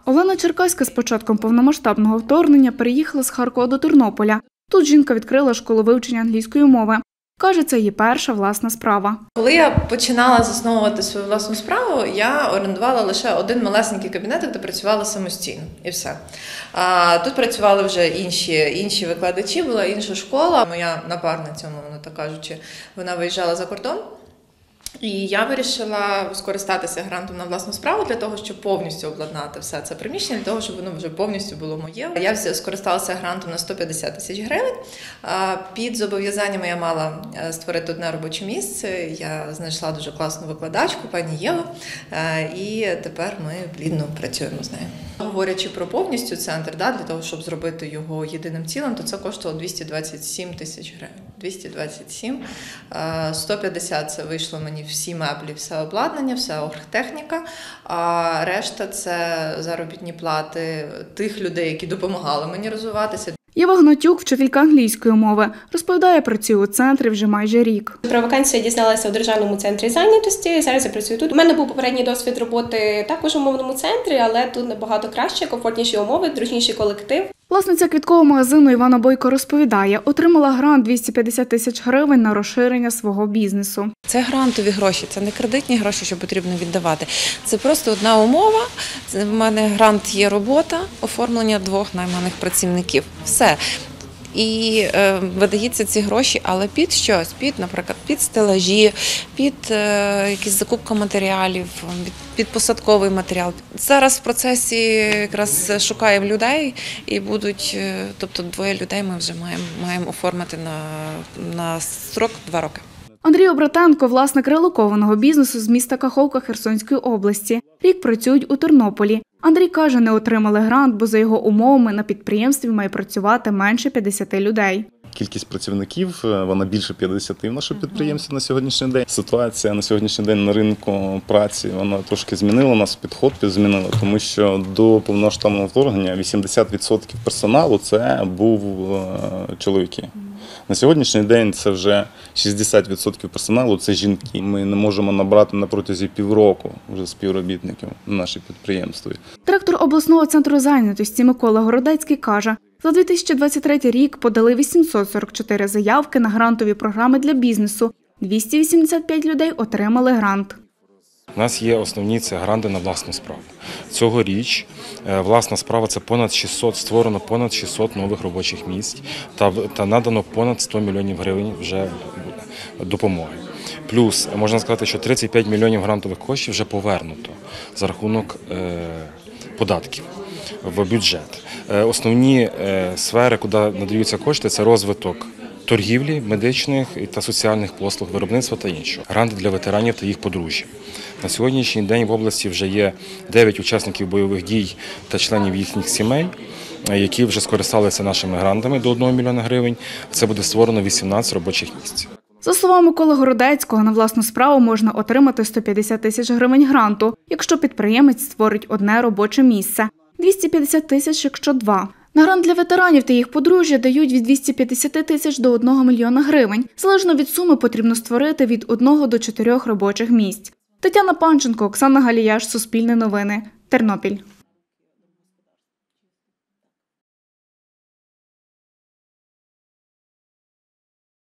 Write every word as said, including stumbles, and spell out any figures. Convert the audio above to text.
Олена Черкаська з початком повномасштабного вторгнення переїхала з Харкова до Тернополя. Тут жінка відкрила школу вивчення англійської мови. Каже, це її перша власна справа. Коли я починала засновувати свою власну справу, я орендувала лише один малесенький кабінет, де працювала самостійно, і все. А тут працювали вже інші, інші викладачі, була інша школа. Моя напарниця, мовно так кажучи, вона виїжджала за кордон. І я вирішила скористатися грантом на власну справу для того, щоб повністю обладнати все це приміщення, для того, щоб воно вже повністю було моє. Я скористалася грантом на сто п'ятдесят тисяч гривень. Під зобов'язаннями я мала створити одне робоче місце. Я знайшла дуже класну викладачку, пані Єву, і тепер ми плідно працюємо з нею. Говорячи про повністю центр, да, для того, щоб зробити його єдиним цілим, то це коштувало двісті двадцять сім тисяч гривень. двісті двадцять сім. сто п'ятдесят це вийшло мені всі меблі, все обладнання, вся оргтехніка, а решта – це заробітні плати тих людей, які допомагали мені розвиватися. Єва Гнатюк, вчителька англійської мови, розповідає, працює у центрі вже майже рік. Про вакансію я дізналася у Державному центрі зайнятості, зараз я працюю тут. У мене був попередній досвід роботи також у мовному центрі, але тут набагато краще, комфортніші умови, дружніший колектив. Власниця квіткового магазину Івана Бойко розповідає, отримала грант двісті п'ятдесят тисяч гривень на розширення свого бізнесу. Це грантові гроші, це не кредитні гроші, що потрібно віддавати. Це просто одна умова, в мене грант є робота, оформлення двох найманих працівників. Все. І е, видаються ці гроші, але під щось, під, наприклад, під стелажі, під е, якісь закупка матеріалів, під, під посадковий матеріал. Зараз в процесі якраз шукаємо людей і будуть, тобто двоє людей ми вже маємо, маємо оформити на, на строк два роки. Андрій Обратенко – власник релокованого бізнесу з міста Каховка Херсонської області. Рік працюють у Тернополі. Андрій каже, не отримали грант, бо за його умовами на підприємстві має працювати менше п'ятдесят людей. Кількість працівників, вона більше п'ятдесят в нашому підприємстві на сьогоднішній день. Ситуація на сьогоднішній день на ринку праці, вона трошки змінила, нас підход змінила, тому що до повномасштабного вторгнення вісімдесят відсотків персоналу це був чоловіки. На сьогоднішній день це вже шістдесят відсотків персоналу – це жінки. Ми не можемо набрати на протязі півроку вже співробітників на наші підприємстві. Директор обласного центру зайнятості Микола Городецький каже, за дві тисячі двадцять третій рік подали вісімсот сорок чотири заявки на грантові програми для бізнесу. двісті вісімдесят п'ять людей отримали грант. У нас є основні – це гранти на власну справу. Цьогоріч власна справа – це понад шістсот, створено понад шістсот нових робочих місць та, та надано понад сто мільйонів гривень вже допомоги. Плюс, можна сказати, що тридцять п'ять мільйонів грантових коштів вже повернуто за рахунок е, податків в бюджет. Е, основні е, сфери, куди надаються кошти – це розвиток торгівлі, медичних та соціальних послуг, виробництва та іншого. Гранти для ветеранів та їх подружжя. На сьогоднішній день в області вже є дев'ять учасників бойових дій та членів їхніх сімей, які вже скористалися нашими грантами до одного мільйона гривень. Це буде створено вісімнадцять робочих місць. За словами Миколи Городецького, на власну справу можна отримати сто п'ятдесят тисяч гривень гранту, якщо підприємець створить одне робоче місце. двісті п'ятдесят тисяч, якщо два. На грант для ветеранів та їх подружжя дають від двохсот п'ятдесят тисяч до одного мільйона гривень. Залежно від суми потрібно створити від одного до чотирьох робочих місць. Тетяна Панченко, Оксана Галіяш, Суспільне новини, Тернопіль.